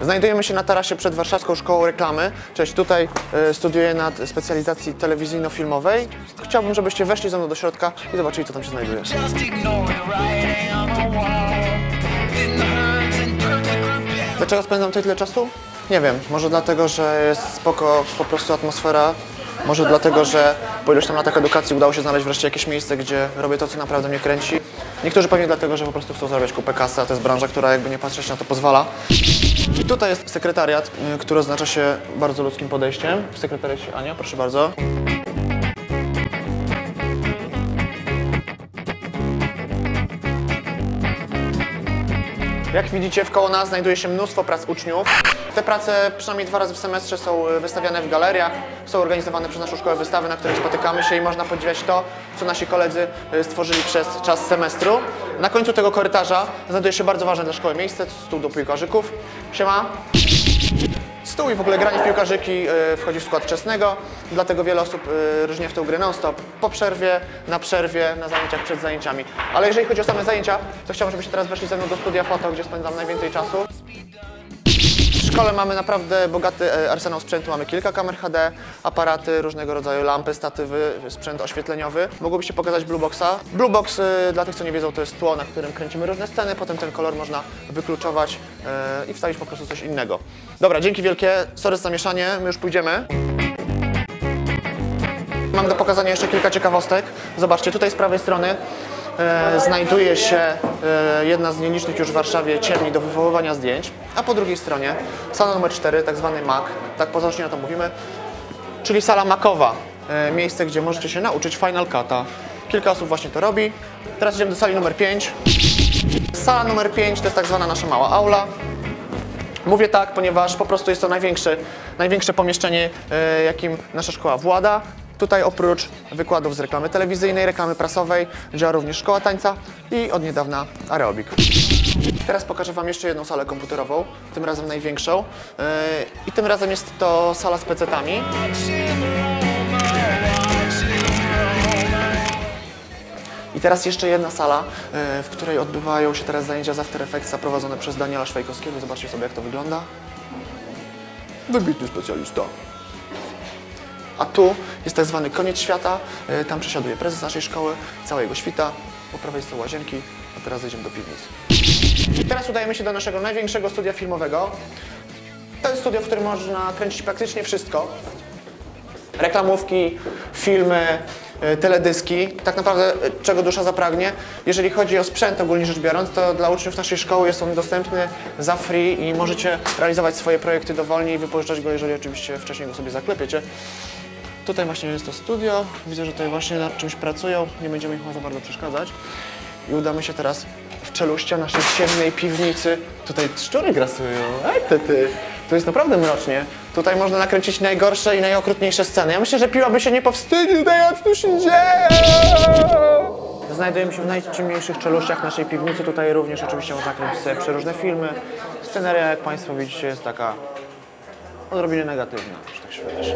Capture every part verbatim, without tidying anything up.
Znajdujemy się na tarasie przed Warszawską Szkołą Reklamy. Cześć, tutaj y, studiuję nad specjalizacji telewizyjno-filmowej. Chciałbym, żebyście weszli ze mną do środka i zobaczyli, co tam się znajduje. Dlaczego spędzam tutaj tyle czasu? Nie wiem, może dlatego, że jest spoko po prostu atmosfera. Może dlatego, że po iluś tam latach edukacji udało się znaleźć wreszcie jakieś miejsce, gdzie robię to, co naprawdę mnie kręci. Niektórzy pewnie dlatego, że po prostu chcą zarabiać kupę kasy, a to jest branża, która jakby nie patrzeć na to pozwala. I tutaj jest sekretariat, który oznacza się bardzo ludzkim podejściem. W sekretariacie Ania, proszę bardzo. Jak widzicie, wkoło nas znajduje się mnóstwo prac uczniów. Te prace przynajmniej dwa razy w semestrze są wystawiane w galeriach, są organizowane przez naszą szkołę wystawy, na których spotykamy się i można podziwiać to, co nasi koledzy stworzyli przez czas semestru. Na końcu tego korytarza znajduje się bardzo ważne dla szkoły miejsce, stół do piłkarzyków. Siema. Stół i w ogóle granie w piłkarzyki wchodzi w skład wczesnego, dlatego wiele osób różnie w tę grę non-stop, po przerwie, na przerwie, na zajęciach, przed zajęciami. Ale jeżeli chodzi o same zajęcia, to chciałbym, żebyście teraz weszli ze mną do studia foto, gdzie spędzam najwięcej czasu. W szkole mamy naprawdę bogaty arsenał sprzętu, mamy kilka kamer H D, aparaty, różnego rodzaju lampy, statywy, sprzęt oświetleniowy. Mogłobyście pokazać Blue Boxa. Blue Box, dla tych, co nie wiedzą, to jest tło, na którym kręcimy różne sceny, potem ten kolor można wykluczować i wstawić po prostu coś innego. Dobra, dzięki wielkie, sorry za zamieszanie, my już pójdziemy. Mam do pokazania jeszcze kilka ciekawostek. Zobaczcie, tutaj z prawej strony E, znajduje się e, jedna z nielicznych już w Warszawie ciemni do wywoływania zdjęć, a po drugiej stronie sala numer cztery, tak zwany Mac, tak potocznie o to mówimy, czyli sala macowa, e, miejsce, gdzie możecie się nauczyć Final Cut'a. Kilka osób właśnie to robi. Teraz idziemy do sali numer pięć. Sala numer pięć to jest tak zwana nasza mała aula. Mówię tak, ponieważ po prostu jest to największe, największe pomieszczenie, e, jakim nasza szkoła włada. Tutaj oprócz wykładów z reklamy telewizyjnej, reklamy prasowej działa również szkoła tańca i od niedawna aerobik. Teraz pokażę Wam jeszcze jedną salę komputerową, tym razem największą. Yy, I tym razem jest to sala z pecetami. I teraz jeszcze jedna sala, yy, w której odbywają się teraz zajęcia z After Effectsa prowadzone przez Daniela Szwajkowskiego. Zobaczcie sobie, jak to wygląda. Wybitny specjalista. A tu jest tak zwany koniec świata, tam przesiaduje prezes naszej szkoły, cała jego świta, po prawej są łazienki, a teraz zejdziemy do piwnicy. Teraz udajemy się do naszego największego studia filmowego. To jest studio, w którym można kręcić praktycznie wszystko. Reklamówki, filmy, teledyski, tak naprawdę czego dusza zapragnie. Jeżeli chodzi o sprzęt ogólnie rzecz biorąc, to dla uczniów naszej szkoły jest on dostępny za free i możecie realizować swoje projekty dowolnie i wypożyczać go, jeżeli oczywiście wcześniej go sobie zaklepiecie. Tutaj właśnie jest to studio, widzę, że tutaj właśnie nad czymś pracują, nie będziemy ich za bardzo przeszkadzać. I udamy się teraz w czeluścia naszej ciemnej piwnicy. Tutaj szczury grasują, ej ty, ty. Tu jest naprawdę mrocznie. Tutaj można nakręcić najgorsze i najokrutniejsze sceny. Ja myślę, że piła by się nie powstydził, tutaj co tu się dzieje! Znajdujemy się w najciemniejszych czeluściach naszej piwnicy. Tutaj również oczywiście można kręcić sobie przeróżne filmy. Sceneria, jak Państwo widzicie, jest taka odrobinę negatywna, że tak się wydarzy.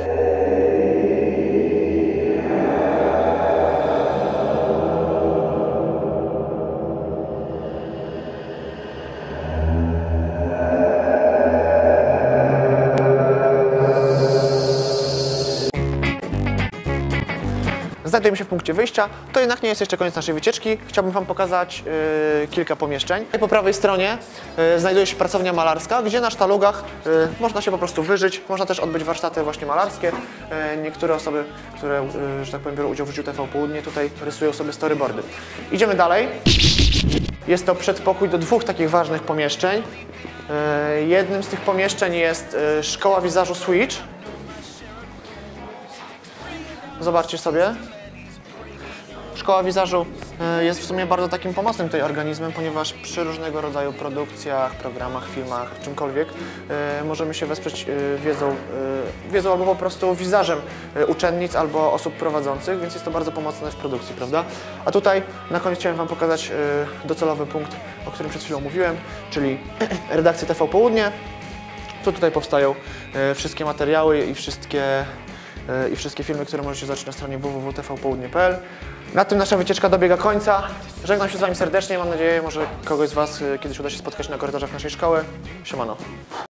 Znajdujemy się w punkcie wyjścia, to jednak nie jest jeszcze koniec naszej wycieczki. Chciałbym Wam pokazać yy, kilka pomieszczeń. Po prawej stronie yy, znajduje się pracownia malarska, gdzie na sztalugach yy, można się po prostu wyżyć. Można też odbyć warsztaty właśnie malarskie. Yy, niektóre osoby, które, yy, że tak powiem, biorą udział w życiu T V Południe, tutaj rysują sobie storyboardy. Idziemy dalej. Jest to przedpokój do dwóch takich ważnych pomieszczeń. Yy, jednym z tych pomieszczeń jest yy, szkoła wizażu Switch. Zobaczcie sobie. Szkoła wizażu jest w sumie bardzo takim pomocnym tutaj organizmem, ponieważ przy różnego rodzaju produkcjach, programach, filmach, czymkolwiek możemy się wesprzeć wiedzą, wiedzą albo po prostu wizażem uczennic albo osób prowadzących, więc jest to bardzo pomocne w produkcji, prawda? A tutaj na koniec chciałem Wam pokazać docelowy punkt, o którym przed chwilą mówiłem, czyli redakcja T V Południe. Tu tutaj powstają wszystkie materiały i wszystkie i wszystkie filmy, które możecie zobaczyć na stronie w w w kropka t v południe kropka p l. Na tym nasza wycieczka dobiega końca. Żegnam się z Wami serdecznie. Mam nadzieję, może kogoś z Was kiedyś uda się spotkać na korytarzach naszej szkoły. Siemano.